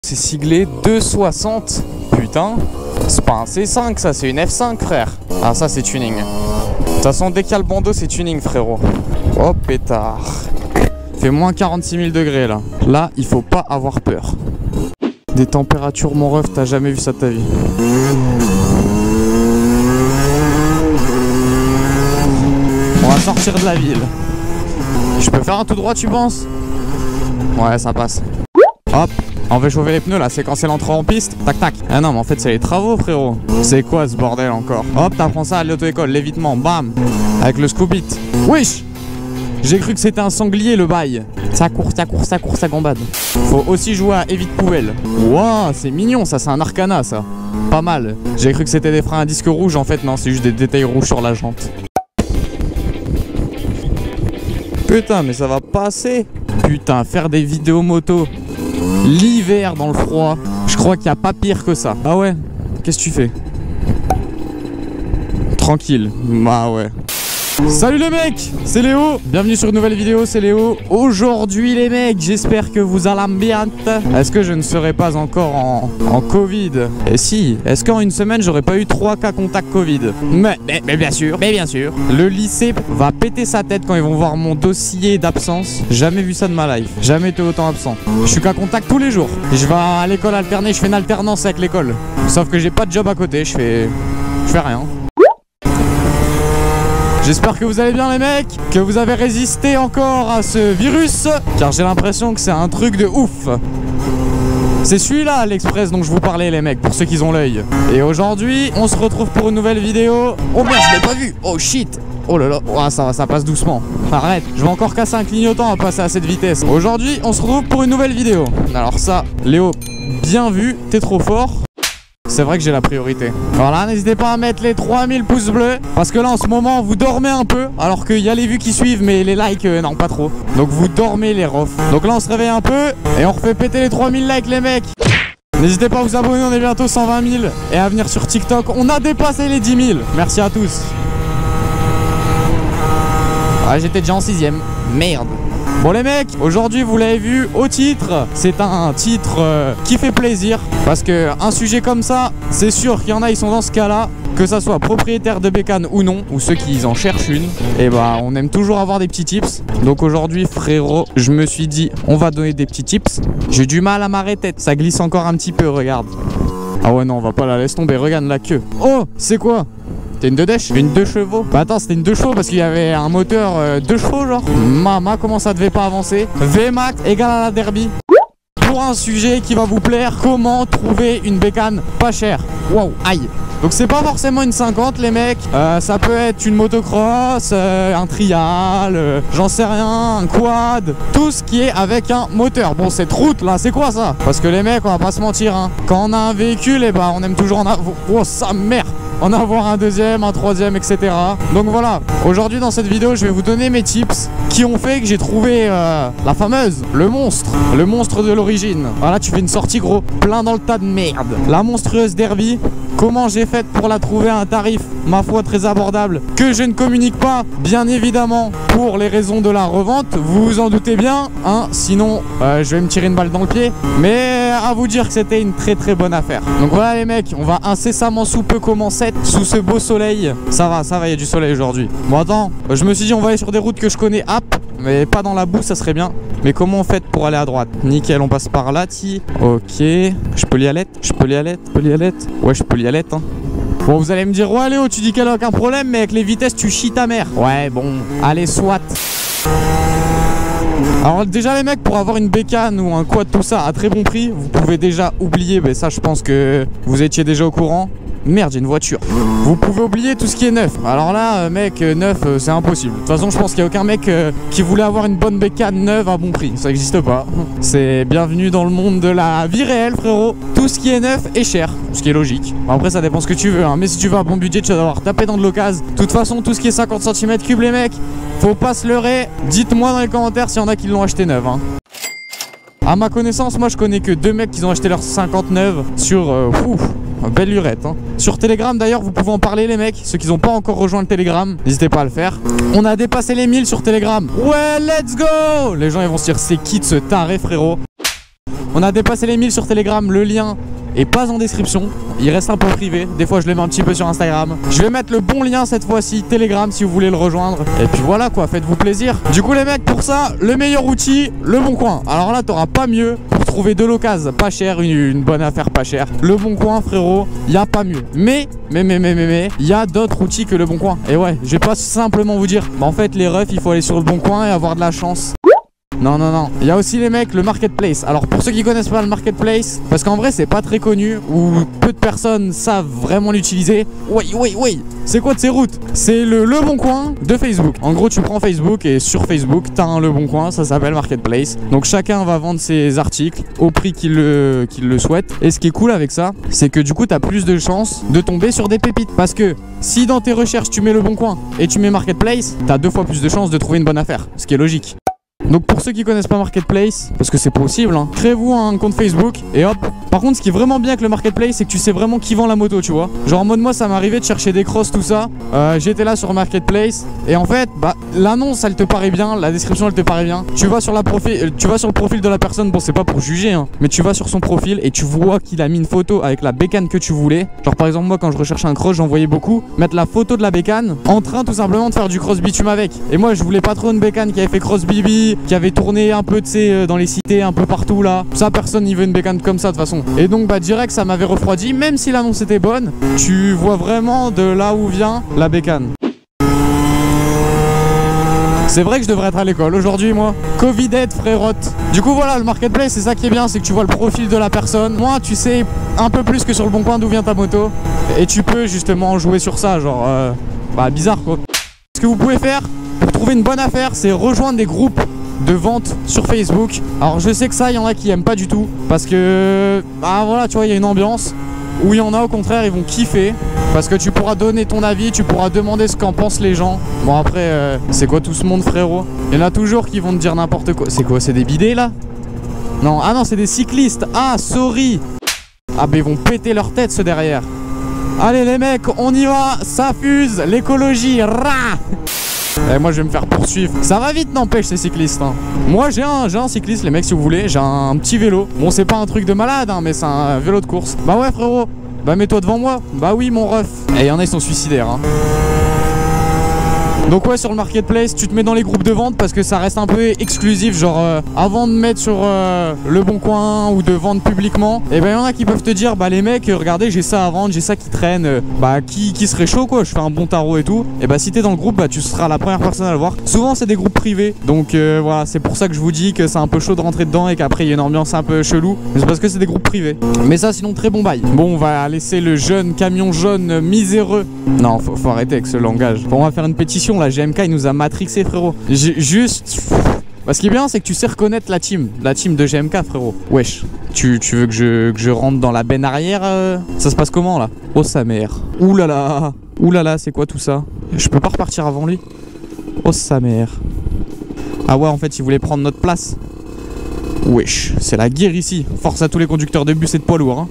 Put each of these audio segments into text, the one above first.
C'est siglé 260. Putain, c'est pas un C5 ça, c'est une F5 frère. Ah ça c'est tuning. De toute façon dès qu'il y a le bandeau c'est tuning frérot. Oh pétard. Fait moins 46 000 degrés là. Là il faut pas avoir peur. Des températures mon ref, t'as jamais vu ça de ta vie. On va sortir de la ville. Je peux faire un tout droit tu penses? Ouais ça passe. Hop, on va chauffer les pneus là, c'est quand c'est l'entrée en piste. Tac tac. Ah non mais en fait c'est les travaux frérot. C'est quoi ce bordel encore? Hop, t'apprends ça à l'auto-école, l'évitement, bam. Avec le scoop-it. Wesh. J'ai cru que c'était un sanglier le bail. Ça court, ça court, ça court, ça gambade. Faut aussi jouer à évite poubelle. Wouah, c'est mignon ça, c'est un arcana ça. Pas mal. J'ai cru que c'était des freins à disque rouge, en fait non, c'est juste des détails rouges sur la jante. Putain mais ça va passer. Putain, faire des vidéos moto l'hiver dans le froid, je crois qu'il n'y a pas pire que ça. Ah ouais? Qu'est-ce que tu fais? Tranquille. Bah ouais. Salut les mecs, c'est Léo. Bienvenue sur une nouvelle vidéo, c'est Léo. Aujourd'hui les mecs, j'espère que vous allez bien. Est-ce que je ne serai pas encore en Covid? Et si, est-ce qu'en une semaine j'aurais pas eu 3 cas contact Covid? Mais bien sûr, Le lycée va péter sa tête quand ils vont voir mon dossier d'absence. Jamais vu ça de ma life, jamais été autant absent. Je suis cas contact tous les jours. Je vais à l'école alternée, je fais une alternance avec l'école. Sauf que j'ai pas de job à côté, je fais rien. J'espère que vous allez bien les mecs, que vous avez résisté encore à ce virus, car j'ai l'impression que c'est un truc de ouf. C'est celui-là l'Express dont je vous parlais les mecs, pour ceux qui ont l'œil. Et aujourd'hui, on se retrouve pour une nouvelle vidéo. Oh merde, je l'ai pas vu. Oh shit. Oh là là, oh, ça passe doucement. Arrête, je vais encore casser un clignotant à passer à cette vitesse. Aujourd'hui, on se retrouve pour une nouvelle vidéo. Alors ça, Léo, bien vu, t'es trop fort. C'est vrai que j'ai la priorité. Voilà, n'hésitez pas à mettre les 3000 pouces bleus. Parce que là en ce moment vous dormez un peu. Alors qu'il y a les vues qui suivent mais les likes non pas trop. Donc vous dormez les refs. Donc là on se réveille un peu. Et on refait péter les 3000 likes les mecs. N'hésitez pas à vous abonner, on est bientôt 120 000. Et à venir sur TikTok, on a dépassé les 10 000. Merci à tous. Ah j'étais déjà en 6ème. Merde. Bon les mecs, aujourd'hui vous l'avez vu au titre, c'est un titre qui fait plaisir. Parce que un sujet comme ça, c'est sûr qu'il y en a, ils sont dans ce cas-là. Que ça soit propriétaire de bécane ou non, ou ceux qui en cherchent une. Et bah on aime toujours avoir des petits tips. Donc aujourd'hui frérot, je me suis dit on va donner des petits tips. J'ai du mal à m'arrêter, ça glisse encore un petit peu, regarde. Ah ouais non, on va pas la laisser tomber, regarde la queue. Oh, c'est quoi? C'était une 2 dèche? Une 2 chevaux? Bah attends, c'était une 2 chevaux parce qu'il y avait un moteur 2 chevaux genre. Mama, comment ça devait pas avancer? VMAX égale à la Derby. Pour un sujet qui va vous plaire, comment trouver une bécane pas chère? Wow, aïe. Donc c'est pas forcément une 50 les mecs, ça peut être une motocross, un trial, j'en sais rien, un quad, tout ce qui est avec un moteur. Bon cette route là c'est quoi ça? Parce que les mecs on va pas se mentir hein, quand on a un véhicule et bah on aime toujours en avoir, oh sa mère, en avoir un deuxième, un troisième etc. Donc voilà, aujourd'hui dans cette vidéo je vais vous donner mes tips qui ont fait que j'ai trouvé la fameuse, le monstre de l'origine. Voilà tu fais une sortie gros, plein dans le tas de merde. La monstrueuse Derby. Comment j'ai fait pour la trouver à un tarif, ma foi, très abordable, que je ne communique pas, bien évidemment, pour les raisons de la revente, vous vous en doutez bien, hein, sinon je vais me tirer une balle dans le pied, mais à vous dire que c'était une très très bonne affaire. Donc voilà les mecs, on va incessamment sous peu commencer sous ce beau soleil. Ça va, il y a du soleil aujourd'hui. Bon attends, je me suis dit on va aller sur des routes que je connais, mais pas dans la boue, ça serait bien. Mais comment on fait pour aller à droite? Nickel, on passe par là, ok. Je peux y aller? Ouais, je peux y aller, hein. Bon, vous allez me dire, ouais, Léo, tu dis qu'elle a aucun problème, mais avec les vitesses, tu chies ta mère. Ouais, bon, allez, soit. Alors déjà les mecs, pour avoir une bécane ou un quad, tout ça à très bon prix, vous pouvez déjà oublier, mais ça je pense que vous étiez déjà au courant. Merde, j'ai une voiture. Vous pouvez oublier tout ce qui est neuf. Alors là, mec, neuf, c'est impossible. De toute façon, je pense qu'il n'y a aucun mec qui voulait avoir une bonne bécane neuve à bon prix. Ça n'existe pas. C'est bienvenue dans le monde de la vie réelle, frérot. Tout ce qui est neuf est cher, ce qui est logique. Après, ça dépend ce que tu veux, hein. Mais si tu veux un bon budget, tu vas devoir taper dans de l'occasion. De toute façon, tout ce qui est 50 cm3, les mecs, faut pas se leurrer. Dites-moi dans les commentaires s'il y en a qui l'ont acheté neuf, hein. À ma connaissance, moi, je connais que 2 mecs qui ont acheté leur 59 sur... belle lurette hein. Sur Telegram d'ailleurs vous pouvez en parler les mecs. Ceux qui n'ont pas encore rejoint le Telegram, n'hésitez pas à le faire. On a dépassé les 1000 sur Telegram. Ouais let's go. Les gens ils vont se dire c'est qui de ce taré frérot. On a dépassé les 1000 sur Telegram, le lien est pas en description, il reste un peu privé. Des fois je le mets un petit peu sur Instagram. Je vais mettre le bon lien cette fois-ci, Telegram, si vous voulez le rejoindre. Et puis voilà quoi, faites-vous plaisir. Du coup les mecs, pour ça, le meilleur outil, le Bon Coin. Alors là t'auras pas mieux pour trouver de l'occasion pas cher, une bonne affaire pas chère. Le Bon Coin frérot, y a pas mieux. Mais il y a d'autres outils que le Bon Coin. Et ouais, je vais pas simplement vous dire, bah en fait les refs, il faut aller sur le Bon Coin et avoir de la chance. Non, non, non. Il y a aussi les mecs, le marketplace. Alors pour ceux qui connaissent pas le marketplace, parce qu'en vrai c'est pas très connu, ou peu de personnes savent vraiment l'utiliser. Oui. C'est quoi de ces routes? C'est le Bon Coin de Facebook. En gros tu prends Facebook et sur Facebook t'as un Le Bon Coin, ça s'appelle marketplace. Donc chacun va vendre ses articles au prix qu'il le souhaite. Et ce qui est cool avec ça, c'est que du coup t'as plus de chances de tomber sur des pépites. Parce que si dans tes recherches tu mets Le Bon Coin et tu mets marketplace, t'as 2 fois plus de chances de trouver une bonne affaire. Ce qui est logique. Donc pour ceux qui connaissent pas Marketplace, parce que c'est possible, hein, créez-vous un compte Facebook et hop. Par contre ce qui est vraiment bien avec le Marketplace, c'est que tu sais vraiment qui vend la moto, tu vois. Genre en mode moi ça m'arrivait de chercher des crosses, tout ça. J'étais là sur Marketplace et en fait bah l'annonce elle te paraît bien, la description elle te paraît bien. Tu vas sur le profil de la personne, bon c'est pas pour juger hein, mais tu vas sur son profil et tu vois qu'il a mis une photo avec la bécane que tu voulais. Genre par exemple moi quand je recherchais un cross, j'en voyais beaucoup mettre la photo de la bécane en train tout simplement de faire du cross bitume avec. Et moi je voulais pas trop une bécane qui avait fait cross bibi, qui avait tourné un peu, tu sais, dans les cités, un peu partout là. Ça, personne n'y veut une bécane comme ça de toute façon. Et donc, bah, direct, ça m'avait refroidi. Même si l'annonce était bonne, tu vois vraiment de là où vient la bécane. C'est vrai que je devrais être à l'école aujourd'hui, moi. Covid-aide, frérotte. Du coup, voilà, le marketplace, c'est ça qui est bien, c'est que tu vois le profil de la personne. Moi, tu sais un peu plus que sur le Bon Coin d'où vient ta moto. Et tu peux justement jouer sur ça, genre, bah, bizarre quoi. Ce que vous pouvez faire pour trouver une bonne affaire, c'est rejoindre des groupes de vente sur Facebook. Alors je sais que ça, il y en a qui aiment pas du tout parce que bah voilà, tu vois, il y a une ambiance où il y en a au contraire, ils vont kiffer parce que tu pourras donner ton avis, tu pourras demander ce qu'en pensent les gens. Bon après c'est quoi tout ce monde frérot? Il y en a toujours qui vont te dire n'importe quoi. C'est quoi, c'est des bidets là? Non, ah non, c'est des cyclistes. Ah sorry. Ah bah ils vont péter leur tête ceux derrière. Allez les mecs, on y va, ça fuse, l'écologie, rah. Et moi je vais me faire poursuivre. Ça va vite n'empêche ces cyclistes hein. Moi j'ai un cycliste les mecs si vous voulez. J'ai un petit vélo. Bon c'est pas un truc de malade hein, mais c'est un vélo de course. Bah ouais frérot. Bah mets-toi devant moi. Bah oui mon ref. Et il y en a ils sont suicidaires hein. Donc ouais sur le marketplace tu te mets dans les groupes de vente parce que ça reste un peu exclusif. Genre avant de mettre sur le Bon Coin ou de vendre publiquement, et ben il y en a qui peuvent te dire bah les mecs regardez j'ai ça à vendre, j'ai ça qui traîne, bah qui serait chaud quoi, je fais un bon tarot et tout. Et bah si t'es dans le groupe bah tu seras la première personne à le voir. Souvent c'est des groupes privés. Donc voilà c'est pour ça que je vous dis que c'est un peu chaud de rentrer dedans et qu'après il y a une ambiance un peu chelou. Mais c'est parce que c'est des groupes privés. Mais ça sinon très bon bail. Bon on va laisser le jeune camion jaune miséreux. Non faut arrêter avec ce langage. On va faire une pétition. La GMK il nous a matrixé frérot. Juste bah, ce qui est bien c'est que tu sais reconnaître la team de GMK frérot. Wesh. Tu veux que je rentre dans la benne arrière Ça se passe comment là? Oh sa mère. Oulala c'est quoi tout ça? Je peux pas repartir avant lui? Oh sa mère. Ah ouais en fait il voulait prendre notre place. Wesh. C'est la guerre ici. Force à tous les conducteurs de bus et de poids lourds hein.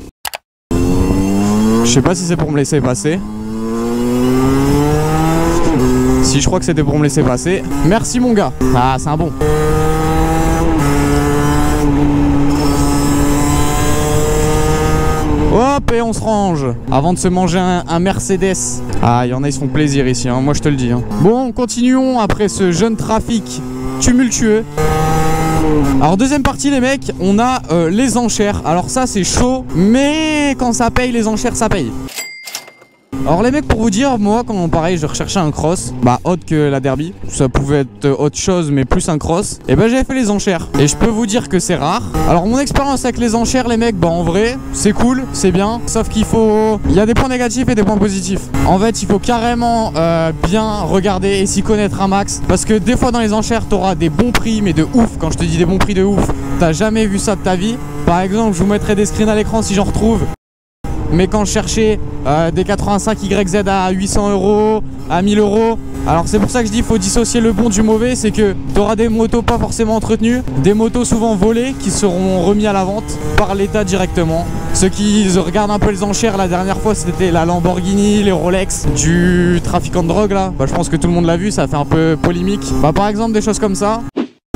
Je sais pas si c'est pour me laisser passer. Si je crois que c'était pour me laisser passer. Merci mon gars. Ah c'est un bon. Hop et on se range avant de se manger un Mercedes. Ah il y en a ils se font plaisir ici hein, moi je te le dis hein. Bon continuons après ce jeune trafic tumultueux. Alors deuxième partie les mecs, on a les enchères. Alors ça c'est chaud, mais quand ça paye les enchères ça paye. Alors les mecs pour vous dire, moi quand pareil je recherchais un cross, bah autre que la derby, ça pouvait être autre chose mais plus un cross, et bah j'avais fait les enchères. Et je peux vous dire que c'est rare. Alors mon expérience avec les enchères les mecs, bah en vrai c'est cool, c'est bien, sauf qu'il faut... Il y a des points négatifs et des points positifs. En fait il faut carrément bien regarder et s'y connaître un max. Parce que des fois dans les enchères t'auras des bons prix mais de ouf. Quand je te dis des bons prix de ouf, t'as jamais vu ça de ta vie. Par exemple je vous mettrai des screens à l'écran si j'en retrouve. Mais quand je cherchais des 85 YZ à 800 €, à 1000 €, alors c'est pour ça que je dis qu'il faut dissocier le bon du mauvais. C'est que tu auras des motos pas forcément entretenues, des motos souvent volées qui seront remis à la vente par l'État directement. Ceux qui regardent un peu les enchères, la dernière fois c'était la Lamborghini, les Rolex, du trafiquant de drogue là. Bah, je pense que tout le monde l'a vu, ça a fait un peu polémique. Bah, par exemple des choses comme ça.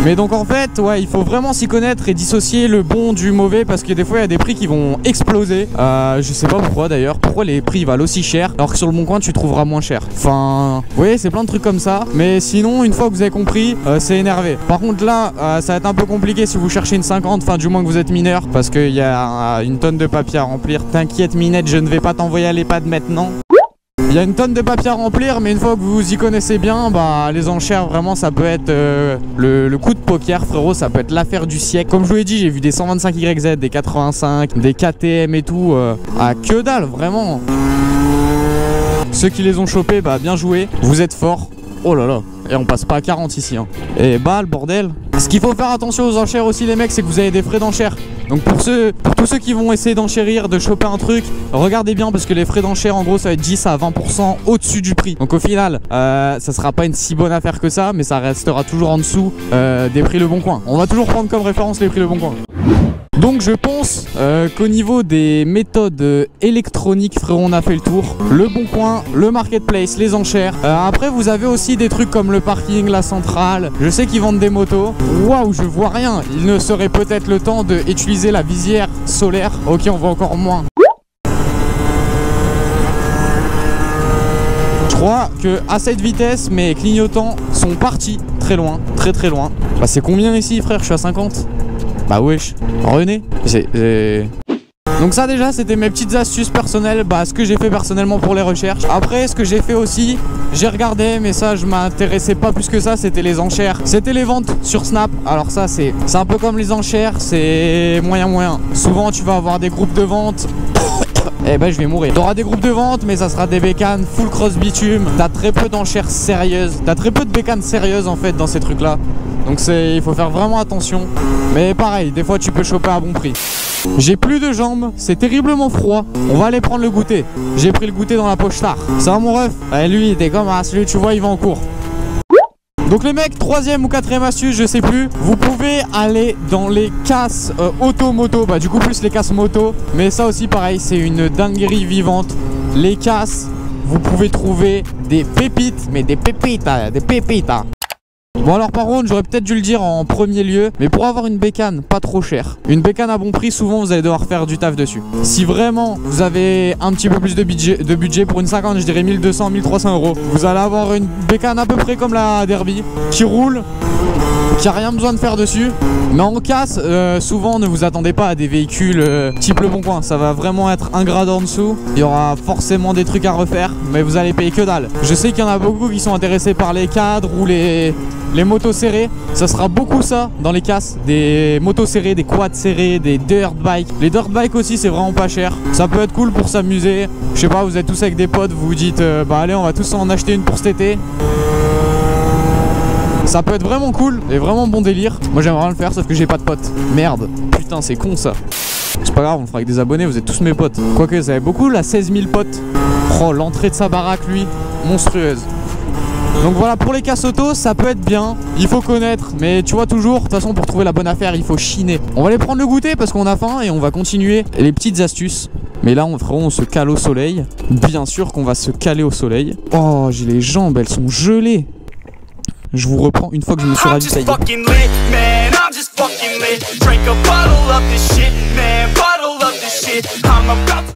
Mais donc en fait, ouais, il faut vraiment s'y connaître et dissocier le bon du mauvais, parce que des fois il y a des prix qui vont exploser. Je sais pas pourquoi d'ailleurs, pourquoi les prix valent aussi cher alors que sur le bon coin tu trouveras moins cher. Enfin, vous voyez, c'est plein de trucs comme ça. Mais sinon, une fois que vous avez compris, c'est énervé. Par contre là, ça va être un peu compliqué si vous cherchez une 50, enfin du moins que vous êtes mineur, parce qu'il y a une tonne de papier à remplir. T'inquiète Minette, je ne vais pas t'envoyer à l'EHPAD maintenant. Il y a une tonne de papier à remplir, mais une fois que vous y connaissez bien, bah les enchères vraiment ça peut être le coup de poker, frérot, ça peut être l'affaire du siècle. Comme je vous l'ai dit, j'ai vu des 125YZ, des 85, des KTM et tout, à que dalle, vraiment. Ceux qui les ont chopés, bah bien joué, vous êtes forts. Oh là là, et on passe pas à 40 ici hein. Et bah le bordel. Ce qu'il faut faire attention aux enchères aussi les mecs, c'est que vous avez des frais d'enchères. Donc pour tous ceux qui vont essayer d'enchérir, de choper un truc, regardez bien parce que les frais d'enchères en gros ça va être 10 à 20% au-dessus du prix. Donc au final ça sera pas une si bonne affaire que ça, mais ça restera toujours en dessous des prix Le Bon Coin. On va toujours prendre comme référence les prix Le Bon Coin. Donc je pense qu'au niveau des méthodes électroniques, frérot, on a fait le tour. Le Bon Coin, le marketplace, les enchères. Après vous avez aussi des trucs comme le parking, la centrale. Je sais qu'ils vendent des motos. Waouh, je vois rien. Il ne serait peut-être le temps d'utiliser la visière solaire. Ok, on voit encore moins. Je crois que à cette vitesse, mes clignotants sont partis très loin, très loin. Bah c'est combien ici, frère? Je suis à 50. Bah wesh, René, Donc ça déjà c'était mes petites astuces personnelles, bah ce que j'ai fait personnellement pour les recherches. Après ce que j'ai fait aussi, j'ai regardé mais ça je m'intéressais pas plus que ça, c'était les enchères. C'était les ventes sur Snap, alors ça c'est un peu comme les enchères, c'est moyen. Souvent tu vas avoir des groupes de vente. Eh ben je vais mourir. T'auras des groupes de vente mais ça sera des bécanes full cross bitume. T'as très peu d'enchères sérieuses. T'as très peu de bécanes sérieuses en fait dans ces trucs là. Donc il faut faire vraiment attention. Mais pareil, des fois tu peux choper à bon prix. J'ai plus de jambes, c'est terriblement froid. On va aller prendre le goûter. J'ai pris le goûter dans la poche tard. Ça va mon ref? Lui il était comme celui tu vois il va en cours. Donc les mecs, 3e ou 4e astuce, je sais plus. Vous pouvez aller dans les casses auto-moto. Bah du coup plus les casses moto. Mais ça aussi pareil, c'est une dinguerie vivante. Les casses, vous pouvez trouver des pépites. Mais des pépites, des pépites. Bon alors par contre j'aurais peut-être dû le dire en premier lieu, mais pour avoir une bécane pas trop chère, une bécane à bon prix, souvent vous allez devoir faire du taf dessus. Si vraiment vous avez un petit peu plus de budget pour une 50, je dirais 1200, 1300 euros, vous allez avoir une bécane à peu près comme la Derby, qui roule, qui a rien besoin de faire dessus. Mais en casse, souvent ne vous attendez pas à des véhicules type Le Bon Coin, ça va vraiment être un grade en dessous. Il y aura forcément des trucs à refaire, mais vous allez payer que dalle. Je sais qu'il y en a beaucoup qui sont intéressés par les cadres ou les motos serrées. Ça sera beaucoup ça dans les casses, des motos serrées, des quads serrés, des dirt bikes. Les dirt bikes aussi c'est vraiment pas cher. Ça peut être cool pour s'amuser. Je sais pas, vous êtes tous avec des potes, vous vous dites bah allez on va tous en acheter une pour cet été. Ça peut être vraiment cool et vraiment bon délire. Moi j'aimerais bien le faire sauf que j'ai pas de potes. Merde, putain c'est con ça. C'est pas grave, on le fera avec des abonnés, vous êtes tous mes potes. Quoique ça avait beaucoup là, 16 000 potes. Oh l'entrée de sa baraque lui, monstrueuse. Donc voilà, pour les casses auto ça peut être bien, il faut connaître. Mais tu vois toujours, de toute façon pour trouver la bonne affaire il faut chiner. On va aller prendre le goûter parce qu'on a faim et on va continuer les petites astuces. Mais là on se cale au soleil. Bien sûr qu'on va se caler au soleil. Oh j'ai les jambes, elles sont gelées. Je vous reprends une fois que je me suis ravitaillé.